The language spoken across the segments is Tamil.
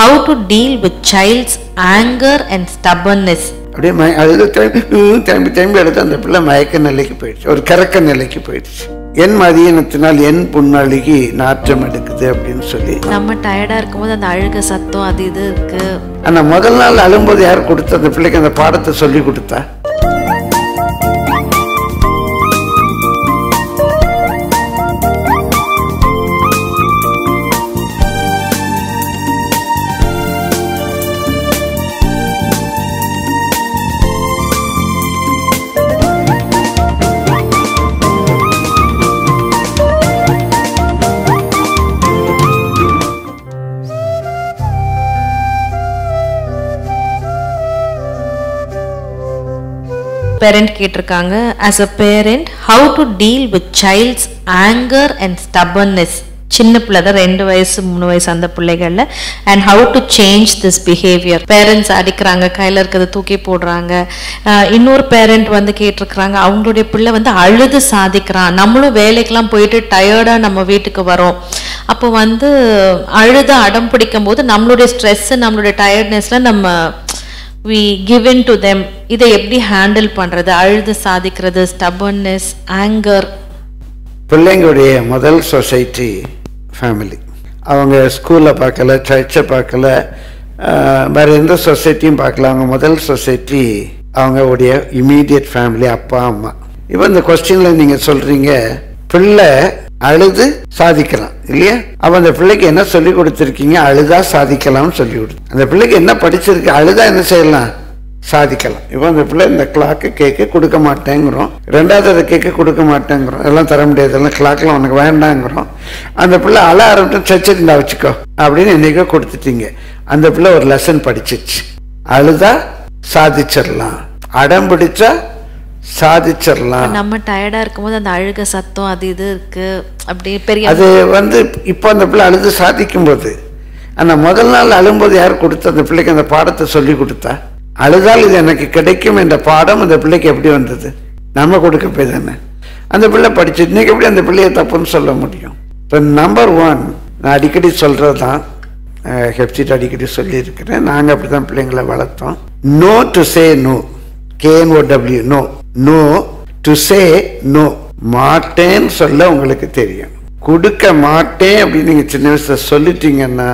how to deal with child's anger and stubbornness. அப்படியே அது திரும்பி எடுத்து அந்த பிள்ளை மயக்க நிலைக்கு போயிடுச்சு, ஒரு கறக்க நிலைக்கு போயிடுச்சு. என் மதியினத்தினால் என் புண்ணாளிக்கு நாற்றம் எடுக்குது அப்படின்னு சொல்லி. நம்ம டயர்டா இருக்கும்போது அந்த அழுக சத்தம் அது இது இருக்கு. ஆனா முதல் நாள் அழும்போது யார் கொடுத்தா அந்த பிள்ளைக்கு அந்த பாடத்தை சொல்லி கொடுத்தா? பேரண்ட் கேட்டிருக்காங்க, as a parent how to deal with child's anger and stubbornness. சின்ன பிள்ளை தான், 2 வயசு 3 வயசு அந்த பிள்ளைகள்ல, and how to change this behavior. Parents அடிக்கிறாங்க, கையில் இருக்கிறத தூக்கி போடுறாங்க. இன்னொரு பேரண்ட் வந்து கேட்டிருக்கிறாங்க, அவங்களுடைய பிள்ளை வந்து அழுது சாதிக்கிறான், நம்மளும் வேலைக்கெல்லாம் போயிட்டு டயர்டா நம்ம வீட்டுக்கு வரோம், அப்போ வந்து அழுத அடம் பிடிக்கும் போது நம்மளுடைய ஸ்ட்ரெஸ் நம்மளுடைய டயர்ட்னஸ்ல நம்ம we give in to them. இதை எப்படி ஹேண்டில் பண்றது? அழுது சாதிக்கிறது, stubbornness, anger. பிள்ளைங்களுடைய முதல் சொசைட்டி ஃபேமிலி. அவங்க ஸ்கூலில் பார்க்கல, சர்ச்சை பார்க்கல, வேற எந்த சொசைட்டியும் பார்க்கல. அவங்க முதல் சொசைட்டி அவங்களுடைய இமீடியட் ஃபேமிலி, அப்பா அம்மா. இப்போ இந்த கொஸ்டின்ல நீங்க சொல்றீங்க பிள்ளை அழுது சாதிக்கலாம் இல்லையா? அப்ப அந்த பிள்ளைக்கு என்ன சொல்லி கொடுத்துருக்கீங்க? அழுதா சாதிக்கலாம்னு சொல்லி கொடுத்து. அந்த பிள்ளைக்கு என்ன படிச்சிருக்கு? அழுதா என்ன செய்யலாம்? சாதிக்கலாம். இப்போ அந்த பிள்ளை இந்த கிளாக்கு கேட்க கொடுக்க மாட்டேங்கிறோம், 2வது அதை கேட்க கொடுக்க மாட்டேங்கிறோம், எல்லாம் தர முடியாது, எல்லாம் கிளாக்லாம் உனக்கு வேண்டாங்கிறோம். அந்த பிள்ளை அழ ஆரம்பிட்டு சச்சிருந்தா வச்சுக்கோ அப்படின்னு என்னைக்கோ கொடுத்துட்டீங்க. அந்த பிள்ளை ஒரு லெசன் படிச்சிச்சு. அழுதா சாதிச்சிடலாம், அடம் பிடிச்சா சாதிச்சிடலாம். நம்ம டயர்டா இருக்கும்போது அந்த அழுக சத்தம் அது இது இருக்கு, அப்படி பெரிய அது வந்து இப்போ அந்த பிள்ளை அழுது சாதிக்கும் போது. ஆனா முதல் நாள் அழும்போது யார் கொடுத்த அந்த பிள்ளைக்கு அந்த பாடத்தை சொல்லி கொடுத்தா? அழுதால் இது எனக்கு கிடைக்கும் என்ற பாடம் அந்த பிள்ளைக்கு எப்படி வந்தது? நம்ம கொடுக்க போய் தானே அந்த பிள்ளை படிச்சு. இன்னைக்கு எப்படி அந்த பிள்ளைய தப்புன்னு சொல்ல முடியும்? இப்போ நம்பர் 1 நான் அடிக்கடி சொல்றதுதான், ஹெப்சிட் அடிக்கடி சொல்லி இருக்கிறேன், நாங்கள் அப்படிதான் பிள்ளைங்களை வளர்த்தோம். No to say no, KNOW, no. No to say no. மாட்டேன்னு சொல்ல உங்களுக்கு தெரியும். கொடுக்க மாட்டேன் அப்படின்னு நீங்க சின்ன வயசுல சொல்லிட்டீங்கன்னா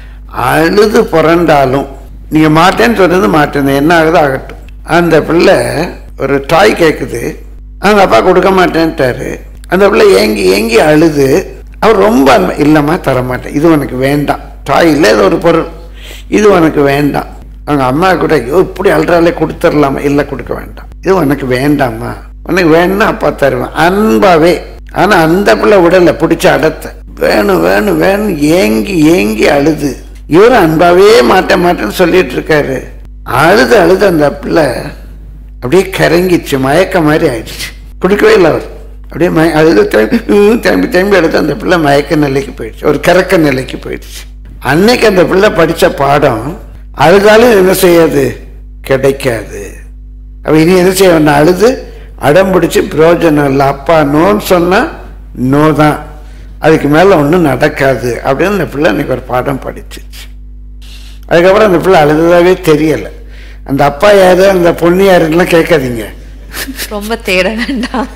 அழுது புரண்டாலும் நீங்க மாட்டேன்னு சொன்னது மாட்டேன், என்ன ஆகுது ஆகட்டும். அந்த பிள்ளை ஒரு டாய் கேட்குது, அவங்க அப்பா கொடுக்க மாட்டேன்ட்டாரு. அந்த பிள்ளை ஏங்கி ஏங்கி அழுது, அவர் ரொம்ப இல்லைம்மா தரமாட்டேன், இது உனக்கு வேண்டாம். டாய் இல்லை, இது ஒரு பொருள், இது உனக்கு வேண்டாம். அவங்க அம்மா கூட இப்படி அழுறாலே கொடுத்துடலாமா? இல்லை கொடுக்க வேண்டாம், இது உனக்கு வேண்டாம்மா, உனக்கு வேணும்னா அப்பா தருவேன் அன்பாவே. ஆனா அந்த பிள்ளை உடல பிடிச்ச அடத்த வேணும் வேணும் வேணும் ஏங்கி ஏங்கி அழுது, இவரும் அன்பாவே மாட்டேன் மாட்டேன்னு சொல்லிட்டு இருக்காரு. அழுது அழுது அந்த பிள்ளை அப்படியே கரங்கிச்சு, மயக்க மாதிரி ஆயிடுச்சு. கொடுக்கவே இல்லை அவர். அப்படியே அழுது திரும்பி திரும்பி எடுத்து அந்த பிள்ளை மயக்க நிலைக்கு போயிடுச்சு, ஒரு கறக்க நிலைக்கு போயிடுச்சு. அன்னைக்கு அந்த பிள்ளை படிச்ச பாடம் அழுதாலும் என்ன செய்யாது? கிடைக்காது. அப்ப இனி என்ன செய்ய வேண்டாம்? அழுது அடம் பிடிச்சு பிரயோஜனம் இல்லை. அப்பா நோன்னு சொன்னா நோ தான், அதுக்கு மேல ஒன்றும் நடக்காது அப்படின்னு அந்த பிள்ளை இன்னைக்கு ஒரு பாடம் படிச்சிச்சு. அதுக்கப்புறம் அந்த பிள்ளை அழுததாவே தெரியலை. அந்த அப்பா யாரு அந்த பொண்ணு யாருலாம் கேட்காதீங்க, ரொம்ப தேட வேண்டாம்.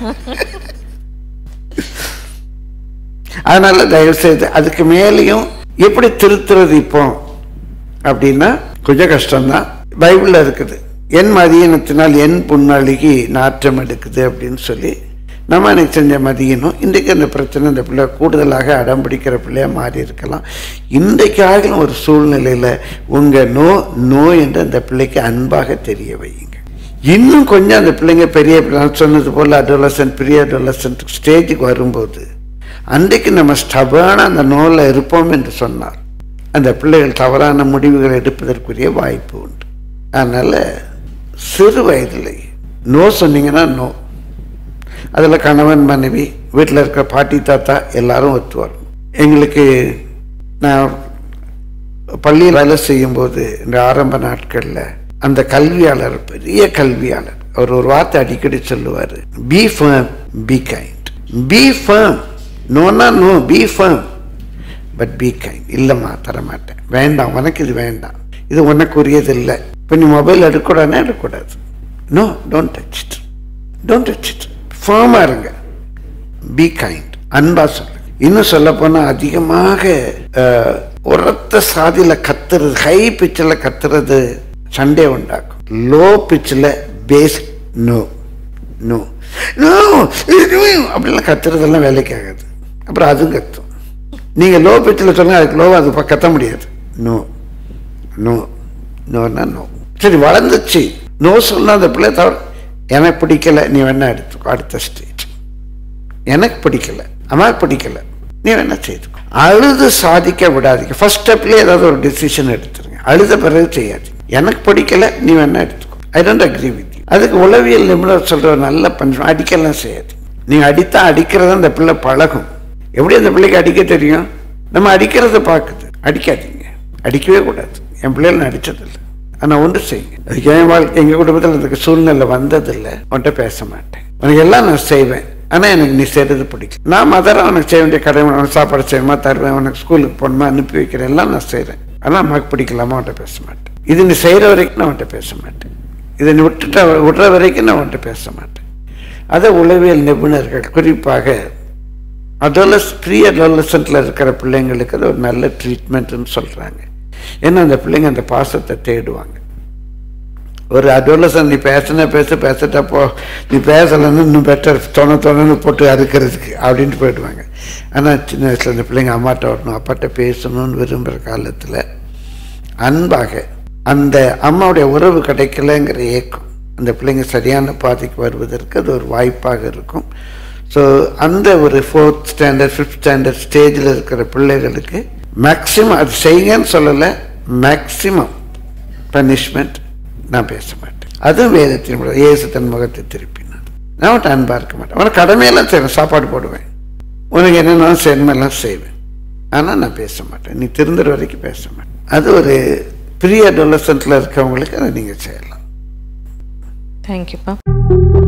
அதனால தயவு செய்து அதுக்கு மேலேயும் எப்படி திருத்துறது இப்போ அப்படின்னா கொஞ்சம் கஷ்டம்தான். பைபிள்ல இருக்குது, என் மதியினத்தினால் என் புண்ணாளிக்கு நாற்றம் எடுக்குது அப்படின்னு சொல்லி. நம்ம எனக்கு செஞ்ச மதியனும் இன்றைக்கு அந்த பிரச்சனை இந்த பிள்ளை கூடுதலாக அடம் பிடிக்கிற பிள்ளையா மாறி இருக்கலாம். இன்றைக்காக ஒரு சூழ்நிலையில உங்க நோ என்று அந்த பிள்ளைக்கு அன்பாக தெரிய வையுங்க. இன்னும் கொஞ்சம் அந்த பிள்ளைங்க பெரிய சொன்னது போல அடோலசன்ட், ப்ரீ அடோலசன்ட் ஸ்டேஜுக்கு வரும்போது அன்றைக்கு நம்ம ஸ்டபர்னா அந்த நோவில் இருப்போம் என்று சொன்னார், அந்த பிள்ளைகள் தவறான முடிவுகள் எடுப்பதற்குரிய வாய்ப்பு உண்டு. அதனால சிறு வயதில் நோ சொன்னீங்கன்னா நோ. அதில் கணவன் மனைவி வீட்டில் இருக்கிற பாட்டி தாத்தா எல்லாரும் ஒத்து வரணும். எங்களுக்கு நான் பள்ளியில் வேலை செய்யும்போது இந்த ஆரம்ப நாட்களில் அந்த கல்வியாளர், பெரிய கல்வியாளர், அவர் ஒரு வார்த்தை அடிக்கடி சொல்லுவார், be firm be kind. Be firm, நோனா no, be firm. But be kind. இல்லைம்மா தரமாட்டேன், வேண்டாம், உனக்கு இது வேண்டாம், இது உனக்குரியது இல்லை. இப்போ நீ மொபைல் எடுக்கூடாதுன்னா எடுக்கக்கூடாது. No, don't touch it, don't touch it. ஃபார்மாக இருங்க, பி கைண்ட், அன்பா சொல்லுங்க. இன்னும் சொல்ல போனால் அதிகமாக உரத்த சாதியில் கத்துறது, ஹை பிச்சில் கத்துறது சண்டே உண்டாக்கும். லோ பிச்சில் பேசிக் நோ நோ நோ அப்படிலாம் கத்துறதெல்லாம் வேலைக்கு ஆகாது. அப்புறம் அதுவும் கத்தும். நீங்கள் லோ பிச்சில் சொல்லுங்க, அதுக்கு லோவாக அது கத்த முடியாது. நோ நோ நோன்னா நோ. சரி, வளர்ந்துச்சு, நோ சொன்னா அந்த பிள்ளை தவிர எனக்கு பிடிக்கல, நீ வேணா எடுத்துக்கோ. அடுத்த ஸ்டேஜ், எனக்கு பிடிக்கல, அம்மாவுக்கு பிடிக்கல, நீ வேணா செய்துக்கோ. அழுது சாதிக்க விடாதீங்க. ஃபர்ஸ்ட் ஸ்டெப்லேயே ஏதாவது ஒரு டிசிஷன் எடுத்துருங்க. அழுத பிறகு செய்யாதீங்க. எனக்கு பிடிக்கல, நீ வேணா எடுத்துக்கோ, I don't agree with you. அதுக்கு உளவியல் நிபுணர் சொல்கிற நல்ல பஞ்சம், அடிக்கலாம் செய்யாது. நீங்கள் அடித்தா அடிக்கிறத அந்த பிள்ளை பழகும். எப்படி அந்த பிள்ளைக்கு அடிக்க தெரியும்? நம்ம அடிக்கிறத பார்க்குது. அடிக்காதீங்க, அடிக்கவே கூடாது. என் பிள்ளைகள் நான் அடித்ததில்லை, ஆனால் ஒன்று செய்யுங்க. அதுக்கு என் வாழ்க்கை, எங்கள் குடும்பத்தில் அதுக்கு சூழ்நிலை வந்ததில்லை. உன்கிட்ட பேச மாட்டேன், உனக்கு எல்லாம் நான் செய்வேன், ஆனால் எனக்கு நீ செய்கிறது பிடிக்கும். நான் மதரை உனக்கு செய்ய வேண்டிய கடமை, உனக்கு சாப்பாடு செய்யணுமா தருவேன், உனக்கு ஸ்கூலுக்கு போகணுமா அனுப்பி வைக்கிறேன், எல்லாம் நான் செய்கிறேன். ஆனால் அம்மாவுக்கு பிடிக்கலாமா உன்கிட்ட பேச மாட்டேன். இது நீ செய்கிற வரைக்கும் நான் உன்கிட்ட பேச மாட்டேன். இதை நீ விடுற வரைக்கும் நான் உன்கிட்ட பேச மாட்டேன். அதை உளவியல் நிபுணர்கள் குறிப்பாக ப்ரீ அடாலசன்ட்ல இருக்கிற பிள்ளைங்களுக்கு அது ஒரு நல்ல ட்ரீட்மெண்ட்னு சொல்கிறாங்க. ஏன்னா அந்த பிள்ளைங்க அந்த பாசத்தை தேடுவாங்க. ஒரு அடாலசன்ட் நீ பேசிட்டப்போ நீ பேசலைன்னு இன்னும் பெட்டர் தொணன்னு போட்டு அறுக்கிறதுக்கு அப்படின்ட்டு போயிடுவாங்க. ஆனால் சின்ன வயசில் அந்த பிள்ளைங்க அம்மாட்ட வரணும், அப்பாட்ட பேசணும்னு விரும்புகிற காலத்தில் அன்பாக அந்த அம்மாவுடைய உறவு கிடைக்கலங்கிற ஏக்கம் அந்த பிள்ளைங்க சரியான பாதைக்கு வருவதற்கு அது ஒரு வாய்ப்பாக இருக்கும். ஸோ அந்த ஒரு 4th ஸ்டாண்டர்ட் 5th ஸ்டாண்டர்ட் ஸ்டேஜில் இருக்கிற பிள்ளைகளுக்கு மேக்சிமம் அது செய்யுங்கன்னு சொல்லலை, மேக்சிமம் பனிஷ்மெண்ட் நான் பேச மாட்டேன். அதுவும் வேதத்தின் இயேசு தன் முகத்தை திருப்பினார். நான் அவன்கிட்ட அன்பாக இருக்க மாட்டேன். உனக்கு கடமையெல்லாம் செய்வேன், சாப்பாடு போடுவேன், உனக்கு என்னென்னாலும் செய்யணுமெல்லாம் செய்வேன், ஆனால் நான் பேச மாட்டேன். நீ திருந்துற வரைக்கும் பேச மாட்டேன். அது ஒரு ப்ரீ அடாலசன்ட்ல இருக்கவங்களுக்கு அதை நீங்கள் செய்யலாம். தேங்க்யூப்பா.